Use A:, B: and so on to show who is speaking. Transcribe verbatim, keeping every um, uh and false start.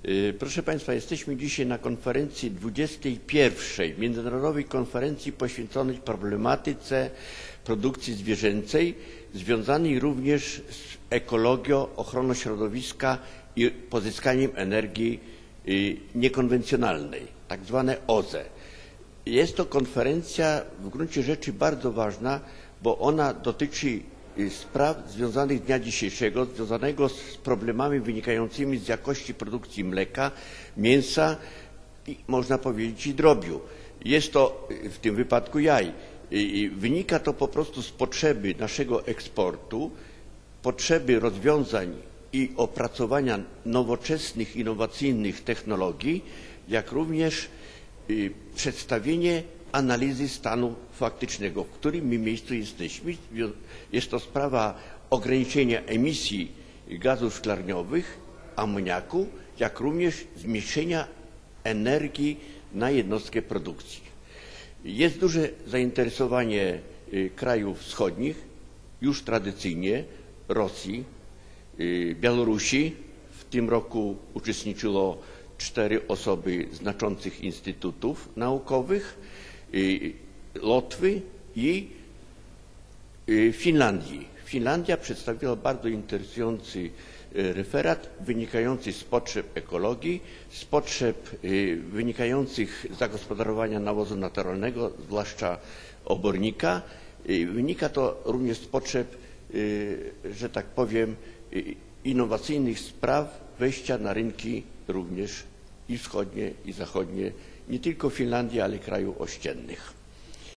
A: Proszę Państwa, jesteśmy dzisiaj na konferencji dwudziestej pierwszej Międzynarodowej Konferencji poświęconej problematyce produkcji zwierzęcej, związanej również z ekologią, ochroną środowiska i pozyskaniem energii niekonwencjonalnej, tak zwane O Z E. Jest to konferencja w gruncie rzeczy bardzo ważna, bo ona dotyczy spraw związanych z dnia dzisiejszego, związanego z problemami wynikającymi z jakości produkcji mleka, mięsa i można powiedzieć i drobiu. Jest to w tym wypadku jaj. Wynika to po prostu z potrzeby naszego eksportu, potrzeby rozwiązań i opracowania nowoczesnych, innowacyjnych technologii, jak również przedstawienie analizy stanu faktycznego, w którym my miejscu jesteśmy. Jest to sprawa ograniczenia emisji gazów szklarniowych, amoniaku, jak również zmniejszenia energii na jednostkę produkcji. Jest duże zainteresowanie krajów wschodnich, już tradycyjnie Rosji, Białorusi. W tym roku uczestniczyło cztery osoby znaczących instytutów naukowych, Łotwy i Finlandii. Finlandia przedstawiła bardzo interesujący referat wynikający z potrzeb ekologii, z potrzeb wynikających z zagospodarowania nawozu naturalnego, zwłaszcza obornika. Wynika to również z potrzeb, że tak powiem, innowacyjnych spraw wejścia na rynki również i wschodnie, i zachodnie, nie tylko Finlandii, ale krajów ościennych.